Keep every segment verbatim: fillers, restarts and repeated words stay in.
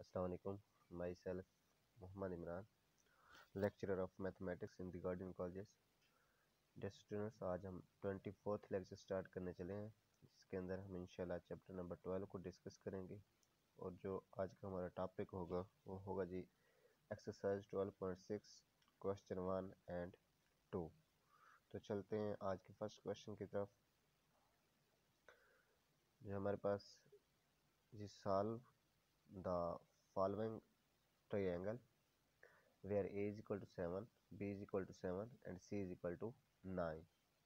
Assalamualaikum. Myself Muhammad Imran, lecturer of mathematics in the Guardian Colleges. Dear students, आज हम twenty fourth lecture start करने चले हैं, जिसके अंदर हम इंशाल्लाह चैप्टर नंबर ट्वेल्व को डिस्कस करेंगे। और जो आज का हमारा टॉपिक होगा वो होगा जी exercise twelve point six question one and two. तो चलते हैं आज के फर्स्ट क्वेश्चन की तरफ, जो हमारे पास जी solve the following triangle where a is equal to seven, b is equal to seven and c is equal to nine।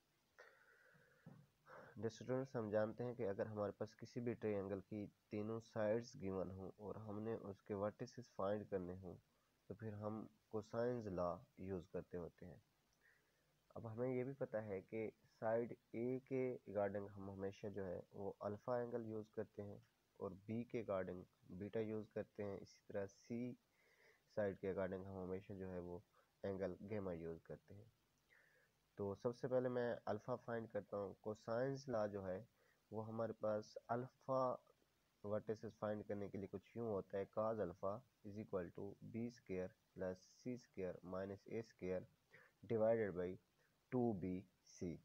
Students, हम जानते हैं कि अगर हमारे पास किसी भी ट्रायंगल की तीनों साइड्स गिवन हो और हमने उसके वर्टिसेस फाइंड करने हो तो फिर हम कोसाइंस लॉ यूज़ करते होते हैं। अब हमें ये भी पता है कि साइड ए के रिगार्डिंग हम हमेशा जो है वो अल्फ़ा एंगल यूज़ करते हैं और बी के रिगार्डिंग बीटा यूज़ करते हैं। इसी तरह सी साइड के अकॉर्डिंग हम हमेशा जो है वो एंगल गेमा यूज़ करते हैं। तो सबसे पहले मैं अल्फ़ा फाइंड करता हूँ। कोसाइंस लॉ जो है वो हमारे पास अल्फ़ा वर्टिसेस फाइंड करने के लिए कुछ यूँ होता है, cos alpha is equal to B square plus C square minus A square divided by two B C.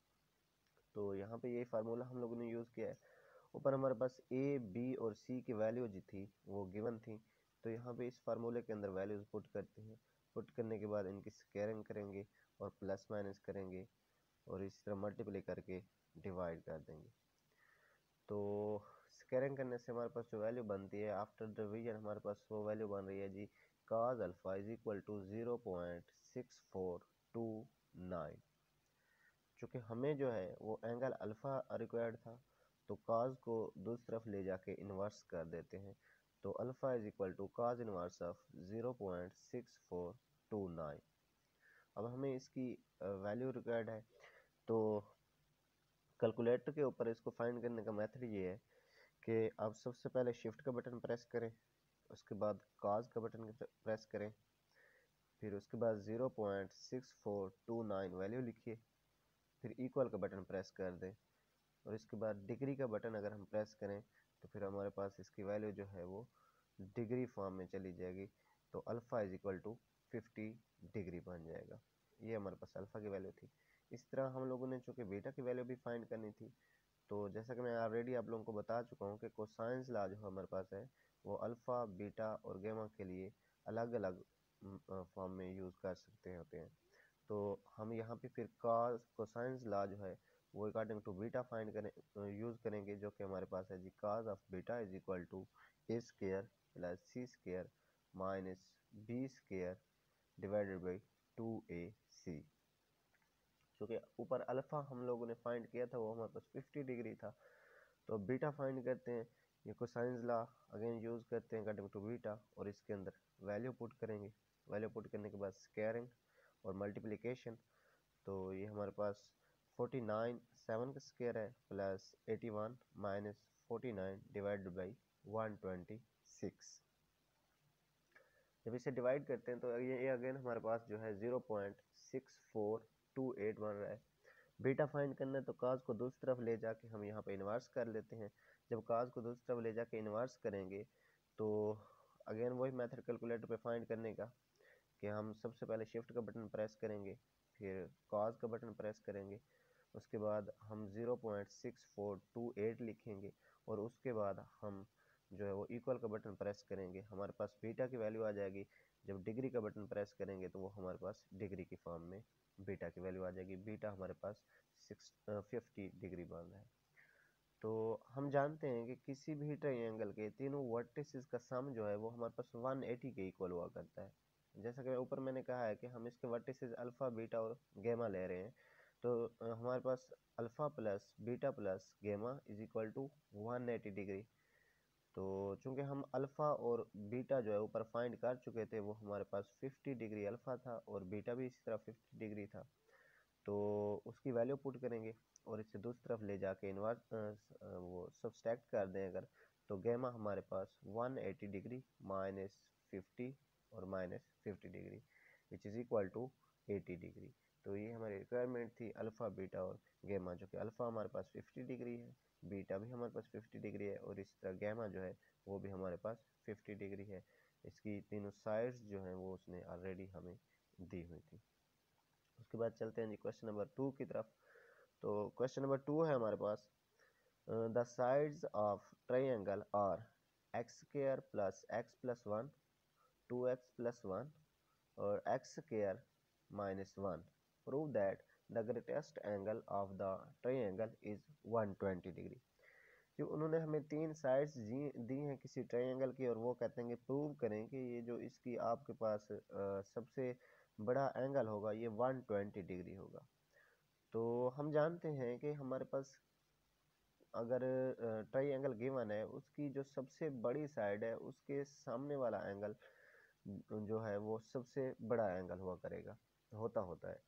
तो यहाँ पे ये फार्मूला हम लोगों ने यूज़ किया है। ऊपर हमारे पास ए बी और सी की वैल्यू जो थी वो गिवन थी, तो यहाँ पे इस फार्मूले के अंदर वैल्यूज़ पुट करते हैं। पुट करने के बाद इनकी स्क्वायरिंग करेंगे और प्लस माइनस करेंगे और इस तरह मल्टीप्लाई करके डिवाइड कर देंगे। तो स्क्वायरिंग करने से हमारे पास जो वैल्यू बनती है आफ्टर डिवीजन, हमारे पास वो वैल्यू बन रही है जी cos alpha is equal to zero point six four two nine. चूँकि हमें जो है वो एंगल अल्फ़ा रिक्वायर्ड था तो काज को दूसरी तरफ ले जाके इन्वर्स कर देते हैं। तो alpha is equal to cos inverse of zero point six four two nine. अब हमें इसकी वैल्यू रिक्वायर्ड है, तो कैलकुलेटर के ऊपर इसको फाइंड करने का मेथड ये है कि आप सबसे पहले शिफ्ट का बटन प्रेस करें, उसके बाद काज का बटन प्रेस करें, फिर उसके बाद zero point six four two nine value लिखिए, फिर इक्वल का बटन प्रेस कर दें और इसके बाद डिग्री का बटन अगर हम प्रेस करें तो फिर हमारे पास इसकी वैल्यू जो है वो डिग्री फॉर्म में चली जाएगी। तो alpha is equal to fifty degree बन जाएगा। ये हमारे पास अल्फ़ा की वैल्यू थी। इस तरह हम लोगों ने चूँकि बीटा की वैल्यू भी फाइंड करनी थी, तो जैसा कि मैं ऑलरेडी आप लोगों को बता चुका हूँ कि कोसाइंस लॉ जो हमारे पास है वो अल्फ़ा बीटा और गेमा के लिए अलग अलग फॉर्म में यूज़ कर सकते होते हैं। तो हम यहाँ पे फिर काज कोसाइंस लॉ जो है वो अकॉर्डिंग टू बीटा फाइंड करें यूज़ करेंगे, जो कि हमारे पास है जी cos of beta is equal to A square plus C square minus B square divided by two A C. क्योंकि ऊपर अल्फ़ा हम लोगों ने फाइंड किया था वो हमारे पास फिफ्टी डिग्री था, तो बीटा फाइंड करते हैं। ये कोसाइंस लॉ अगेन यूज़ करते हैं अकॉर्डिंग टू बीटा और इसके अंदर वैल्यू पुट करेंगे। वैल्यू पुट करने के बाद स्क्वायरिंग और मल्टीप्लिकेशन, तो ये हमारे पास फोर्टी नाइन सेवन का स्क्वायर है plus eighty one minus forty nine divided by one twenty six. जब इसे डिवाइड करते हैं तो ये अगेन हमारे पास जो है zero point six four two eight बन रहा है। बीटा फाइंड करना है तो काज को दूसरी तरफ ले जाके हम यहाँ पे इन्वर्स कर लेते हैं। जब काज को दूसरी तरफ ले जाके इन्वर्स करेंगे तो अगेन वही मेथड कैलकुलेटर पे फाइंड करने का कि हम सबसे पहले शिफ्ट का बटन प्रेस करेंगे, फिर काज का बटन प्रेस करेंगे, उसके बाद हम zero point six four two eight लिखेंगे और उसके बाद हम जो है वो इक्वल का बटन प्रेस करेंगे। हमारे पास बीटा की वैल्यू आ जाएगी। जब डिग्री का बटन प्रेस करेंगे तो वो हमारे पास डिग्री की फॉर्म में बीटा की वैल्यू आ जाएगी। बीटा हमारे पास सिक्स फिफ्टी डिग्री बन रहा है। तो हम जानते हैं कि किसी भी ट्रायंगल के तीनों वर्टिसेस का सम जो है वो हमारे पास वन एटी के इक्वल हुआ करता है। जैसा कि ऊपर मैंने कहा है कि हम इसके वर्टिसेस अल्फ़ा बीटा और गेमा ले रहे हैं, तो हमारे पास alpha plus beta plus gamma is equal to one eighty degree. तो चूंकि हम अल्फ़ा और बीटा जो है ऊपर फाइंड कर चुके थे, वो हमारे पास फिफ्टी डिग्री अल्फ़ा था और बीटा भी इसी तरह फिफ्टी डिग्री था, तो उसकी वैल्यू पुट करेंगे और इसे दूसरी तरफ ले जाके इन्वर्स वो सब्सट्रैक्ट कर दें अगर, तो गेमा हमारे पास one eighty degree minus fifty और minus fifty degree which is equal to eighty degree. तो ये हमारी रिक्वायरमेंट थी अल्फ़ा, बीटा और गैमा, जो कि अल्फ़ा हमारे पास फिफ्टी डिग्री है, बीटा भी हमारे पास फिफ्टी डिग्री है, और इसी तरह गैमा जो है वो भी हमारे पास फिफ्टी डिग्री है। इसकी तीनों साइड्स जो हैं वो उसने ऑलरेडी हमें दी हुई थी। उसके बाद चलते हैं जी क्वेश्चन नंबर टू की तरफ। तो क्वेश्चन नंबर टू है हमारे पास, the sides of triangle are X square plus X plus one, two x plus one और X square minus one. Prove that the greatest angle of the triangle is one twenty degree. जो उन्होंने हमें तीन sides दी हैं किसी triangle की, और वो कहते हैं कि प्रूव करें कि ये जो इसकी आपके पास आ, सबसे बड़ा एंगल होगा ये वन ट्वेंटी डिग्री होगा। तो हम जानते हैं कि हमारे पास अगर ट्रायंगल गिवन है, उसकी जो सबसे बड़ी साइड है उसके सामने वाला एंगल जो है वो सबसे बड़ा एंगल हुआ करेगा, होता होता है।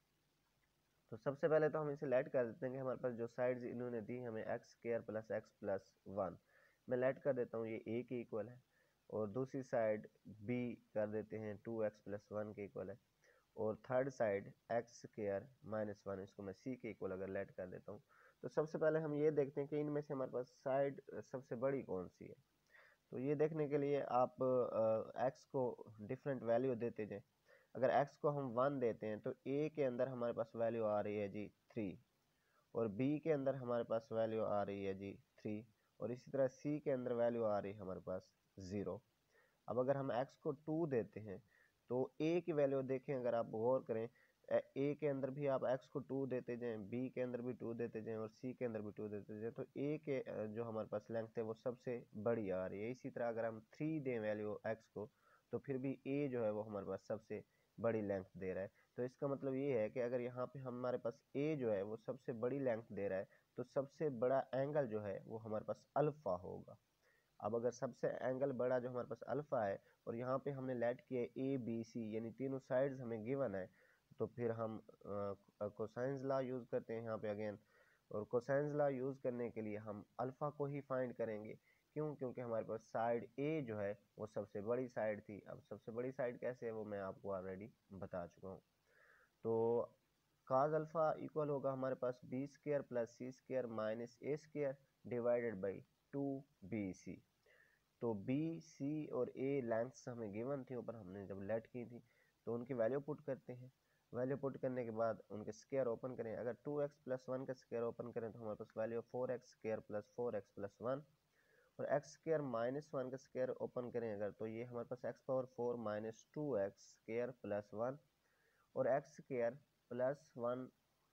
तो सबसे पहले तो हम इसे लेट कर देते हैं कि हमारे पास जो साइड्स इन्होंने दी हमें X square plus X plus one, मैं लेट कर देता हूँ ये ए के इक्वल है, और दूसरी साइड बी कर देते हैं टू एक्स प्लस वन के इक्वल है, और third side X square minus one, इसको मैं सी के इक्वल अगर लेट कर देता हूँ। तो सबसे पहले हम ये देखते हैं कि इनमें से हमारे पास साइड सबसे बड़ी कौन सी है। तो ये देखने के लिए आप एक्स को डिफरेंट वैल्यू देते जाएं। अगर x को हम वन देते हैं तो a के अंदर हमारे पास वैल्यू आ रही है जी थ्री, और b के अंदर हमारे पास वैल्यू आ रही है जी थ्री, और इसी तरह c के अंदर वैल्यू आ रही है हमारे पास ज़ीरो। अब अगर हम x को टू देते हैं तो a की वैल्यू देखें, अगर आप गौर करें a के अंदर भी आप x को टू देते जाएं, b के अंदर भी टू देते जाएं और c के अंदर भी टू देते जाएं, तो a के जो हमारे पास लेंथ है वो सबसे बड़ी आ रही है। इसी तरह अगर हम थ्री दें वैल्यू x को तो फिर भी a जो है वो हमारे पास सबसे बड़ी लेंथ दे रहा है। तो इसका मतलब ये है कि अगर यहाँ पे हमारे पास a जो है वो सबसे बड़ी लेंथ दे रहा है तो सबसे बड़ा एंगल जो है वो हमारे पास अल्फा होगा। अब अगर सबसे एंगल बड़ा जो हमारे पास अल्फा है और यहाँ पे हमने लेट किया ए बी सी यानी तीनों साइड्स हमें गिवन है, तो फिर हम कोसाइंस लॉ यूज़ करते हैं यहाँ पे अगेन, और कोसाइंस लॉ यूज़ करने के लिए हम अल्फा को ही फाइंड करेंगे। क्यों? क्योंकि हमारे पास साइड ए जो है वो सबसे बड़ी साइड थी। अब सबसे बड़ी साइड कैसे है वो मैं आपको ऑलरेडी बता चुका हूँ। तो काज अल्फा इक्वल होगा हमारे पास B square plus C square minus A square divided by two B C. तो बी सी और ए लेंथ्स हमें गिवन थी ऊपर, हमने जब लेट की थी तो उनकी वैल्यू पुट करते हैं। वैल्यू पुट करने के बाद उनके स्क्वायर ओपन करें, अगर टू एक्स प्लस वन का स्क्वायर ओपन करें तो हमारे पास value four X square plus four X plus one, और एक्स स्क्वायर माइनस वन का स्क्वायर ओपन करें अगर तो ये हमारे पास x power four minus two x square plus one, और X square plus one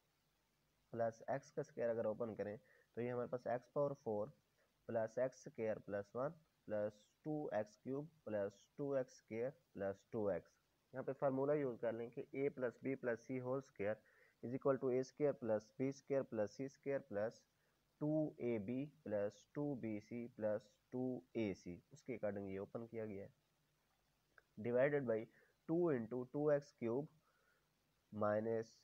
plus X का स्क्वायर अगर ओपन करें तो ये हमारे पास x power four plus x square plus one plus two x cube plus two x square plus two x. यहाँ पे फार्मूला यूज कर लें कि a plus b plus c whole square is equal to A square plus b square plus C square plus two a b plus two B c plus two A c, उसके according ये open किया गया है, divided by two into two x cube minus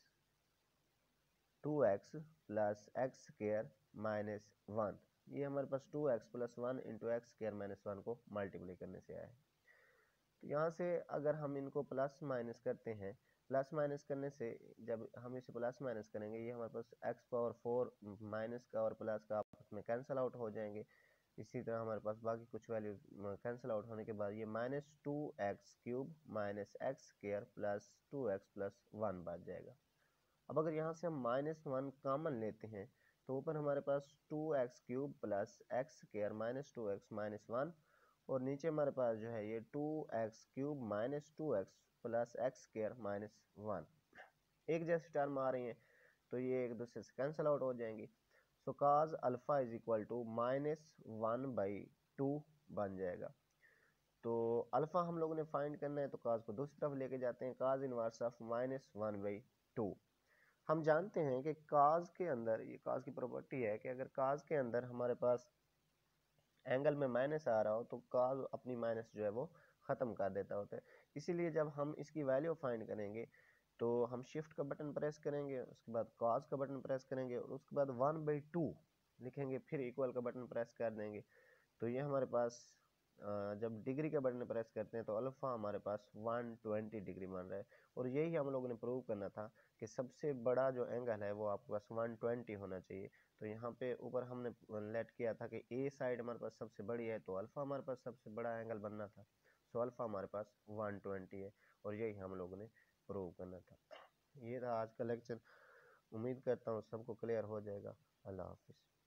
two x plus x square minus one. ये हमारे पास two x plus one into x square minus one को multiply करने से आया है। तो यहाँ से अगर हम इनको प्लस माइनस करते हैं, प्लस माइनस करने से जब हम इसे प्लस माइनस करेंगे ये हमारे पास एक्स पावर फोर माइनस का और प्लस का आपस में कैंसिल आउट हो जाएंगे। इसी तरह हमारे पास बाकी कुछ वैल्यू कैंसिल आउट होने के बाद ये minus two x cube minus x square plus two x plus one बच जाएगा। अब अगर यहाँ से हम माइनस वन कॉमन लेते हैं तो ऊपर हमारे पास two x cube plus x square minus two x minus one, और नीचे हमारे पास जो है ये two x cube minus two x plus x square minus one. एक जैसी टर्म आ रही हैं तो ये एक दूसरे से कैंसिल आउट हो जाएंगी। So cause alpha is equal to minus one by two बन जाएगा। तो अल्फा हम लोगों ने फाइंड करना है तो काज को दूसरी तरफ लेके जाते हैं, cause inverse of minus one by two. हम जानते हैं कि काज के अंदर, ये काज की प्रॉपर्टी है कि अगर काज के अंदर हमारे पास एंगल में माइनस आ रहा हो तो काज अपनी माइनस जो है वो ख़त्म कर देता होता है। इसीलिए जब हम इसकी वैल्यू फाइंड करेंगे तो हम शिफ्ट का बटन प्रेस करेंगे, उसके बाद काज का बटन प्रेस करेंगे और उसके बाद वन बाई टू लिखेंगे, फिर इक्वल का बटन प्रेस कर देंगे। तो ये हमारे पास अ, जब डिग्री के बटन प्रेस करते हैं तो अल्फ़ा हमारे पास वन ट्वेंटी डिग्री बन रहा है, और यही हम लोगों ने प्रूव करना था कि सबसे बड़ा जो एंगल है वो आपके पास वन ट्वेंटी होना चाहिए। तो यहाँ पे ऊपर हमने लेट किया था कि ए साइड हमारे पास सबसे बड़ी है, तो अल्फ़ा हमारे पास सबसे बड़ा एंगल बनना था। सो अल्फ़ा हमारे पास वन ट्वेंटी है, और यही हम लोगों ने प्रूव करना था। ये था आज का लेक्चर। उम्मीद करता हूँ सबको क्लियर हो जाएगा। अल्लाह हाफिज़।